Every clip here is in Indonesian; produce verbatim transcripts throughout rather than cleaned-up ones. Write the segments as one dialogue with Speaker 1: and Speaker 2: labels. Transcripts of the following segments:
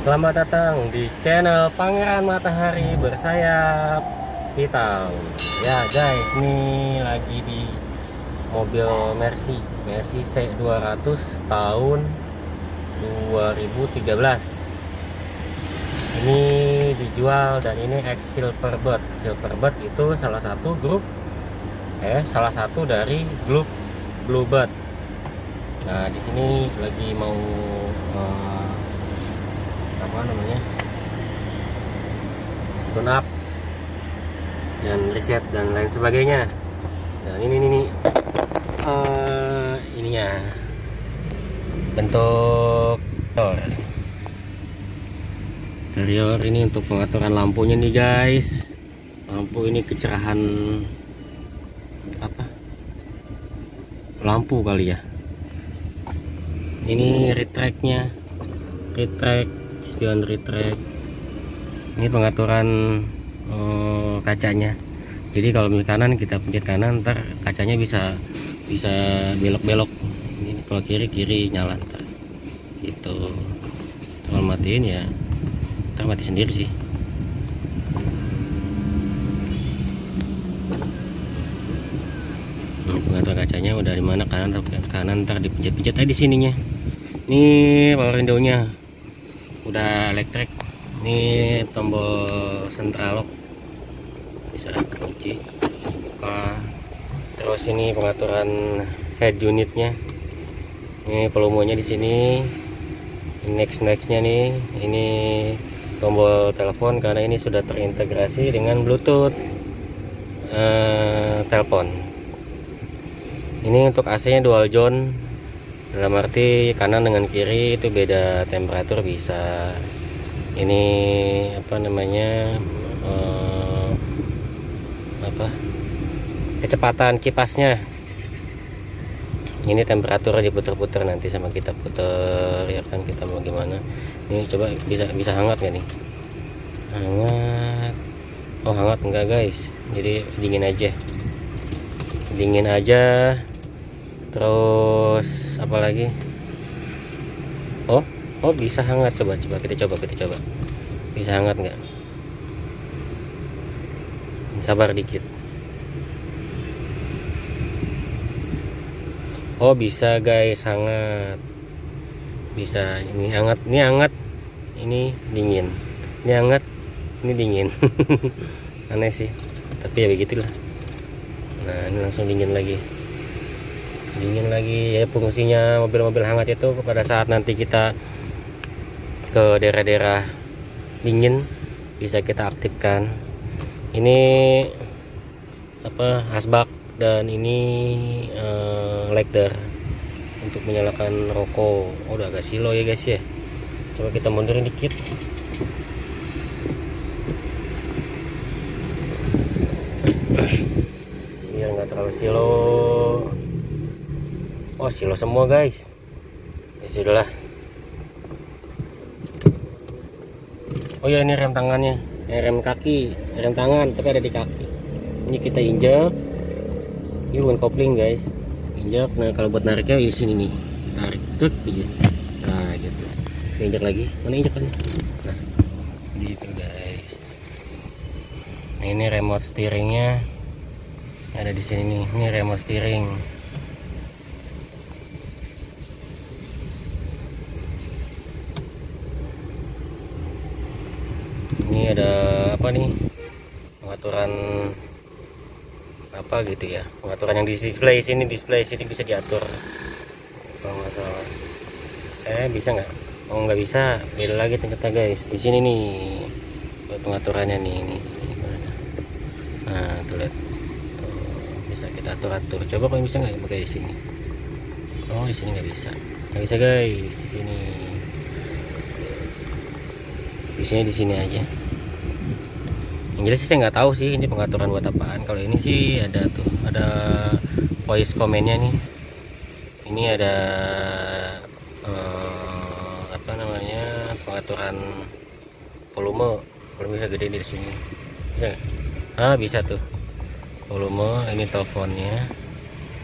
Speaker 1: Selamat datang di channel Pangeran Matahari bersayap hitam. Ya guys, ini lagi di mobil Mercy Mercy C dua ratus tahun dua ribu tiga belas. Ini dijual dan ini X Silverbird. Silverbird itu salah satu grup eh salah satu dari grup Bluebird. Nah, di sini lagi mau uh, apa namanya tune up dan riset dan lain sebagainya. Dan ini ini, ini uh, ininya bentuk interior ini untuk pengaturan lampunya nih guys. Lampu ini kecerahan apa lampu kali ya. Ini retract-nya, retract, spion retract. Ini pengaturan eh, kacanya. Jadi kalau misalnya kanan kita pencet kanan, ntar kacanya bisa bisa belok-belok. Ini kalau kiri kiri nyala ntar. Gitu. Kalau matiin ya, ntar mati sendiri sih. Ini pengaturan kacanya udah di mana kanan kanan ntar dipencet-pencet aja di sininya. Ini power window-nya udah elektrik. Ini tombol central lock bisa kunci buka. Terus ini pengaturan head unitnya. Ini volumenya di sini. Next nextnya nih, ini tombol telepon karena ini sudah terintegrasi dengan Bluetooth eh, telepon. Ini untuk A C-nya dual zone. Dalam arti kanan dengan kiri itu beda temperatur bisa. Ini apa namanya eh, apa kecepatan kipasnya. Ini temperatur diputer-puter nanti sama kita puter ya kan, kita mau gimana. Ini coba bisa bisa hangat nggak nih? Hangat. Oh hangat enggak guys, jadi dingin aja. Dingin aja. Terus apa lagi? Oh, oh bisa hangat. Coba, coba kita coba, kita coba. Bisa hangat nggak? Sabar dikit. Oh bisa guys, hangat. Bisa. Ini hangat, ini hangat, ini dingin. Ini hangat, ini dingin. Aneh sih, tapi ya begitulah. Nah ini langsung dingin lagi. Dingin lagi ya. Fungsinya mobil-mobil hangat itu pada saat nanti kita ke daerah-daerah dingin bisa kita aktifkan. Ini apa asbak dan ini uh, lighter untuk menyalakan rokok. Oh, udah agak silo ya guys ya. Coba kita mundurin dikit. Biar nggak terlalu silo. Oh silo semua guys. Ya sudahlah. Oh ya ini rem tangannya, eh, rem kaki, rem tangan tapi ada di kaki. Ini kita injak. Ini bukan kopling guys. Injak. Nah kalau buat nariknya di sini nih. Tarik tuh gitu. Nah gitu. Injak lagi. Mana injakannya? Nah gitu guys. Nah ini remote steeringnya ada di sini nih. Ini remote steering. Ini ada apa nih, pengaturan apa gitu ya, pengaturan yang di display sini, display sini bisa diatur kalau nggak salah. Eh bisa nggak? Oh nggak bisa, beda lagi ternyata guys. Di sini nih buat pengaturannya nih, ini nah tuh lihat tuh, bisa kita atur atur. Coba kalau bisa nggak pakai di sini. Oh di sini nggak bisa, nggak bisa guys. Di sini biasanya di sini aja. Yang jelas sih saya nggak tahu sih ini pengaturan buat apaan. Kalau ini sih ada tuh, ada voice commandnya nih. Ini ada eh, apa namanya pengaturan volume. Volume bisa gede di sini. Bisa nggak? Ah bisa tuh. Volume. Ini teleponnya.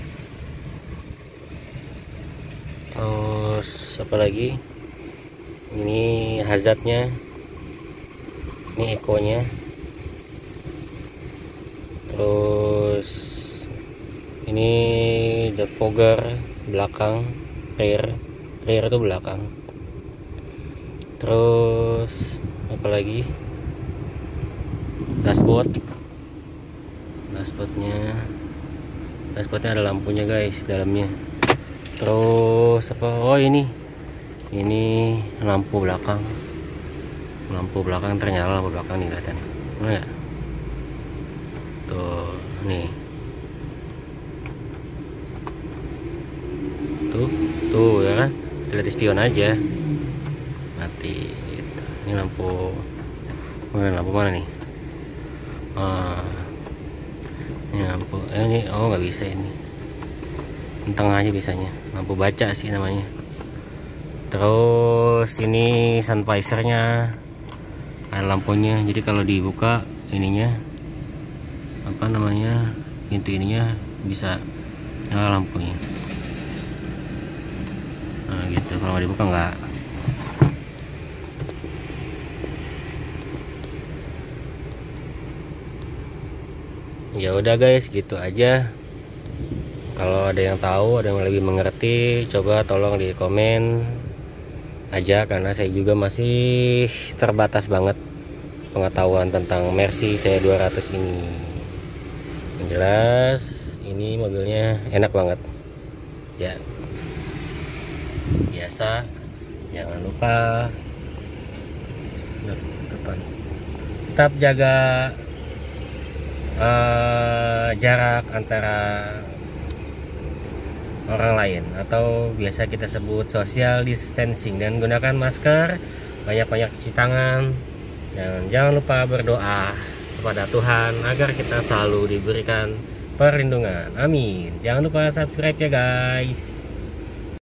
Speaker 1: Terus apa lagi? Ini hazardnya, ini ekonya, terus ini defogger belakang, rear rear itu belakang, terus apa lagi, dashboard dashboardnya dashboardnya ada lampunya guys dalamnya. Terus apa, oh ini ini lampu belakang lampu belakang ternyala, lampu belakang nih kelihatan mana ya tuh, nih tuh tuh ya kan, lihat spion aja mati gitu. Ini lampu mana, lampu mana nih, ah, ini lampu eh, ini oh nggak bisa, ini tengah aja bisanya, lampu baca sih namanya. Terus ini sun visornya ada lampunya, jadi kalau dibuka ininya apa namanya, pintu ininya bisa nyala lampunya. Nah gitu, kalau nggak dibuka nggak. Ya udah guys, gitu aja. Kalau ada yang tahu, ada yang lebih mengerti, coba tolong di komen aja, karena saya juga masih terbatas banget pengetahuan tentang Mercy C dua ratus ini. Yang jelas ini mobilnya enak banget ya, biasa. Jangan lupa depan tetap jaga uh, jarak antara orang lain, atau biasa kita sebut social distancing, dan gunakan masker, banyak-banyak cuci tangan, dan jangan lupa berdoa kepada Tuhan agar kita selalu diberikan perlindungan. Amin. Jangan lupa subscribe ya guys.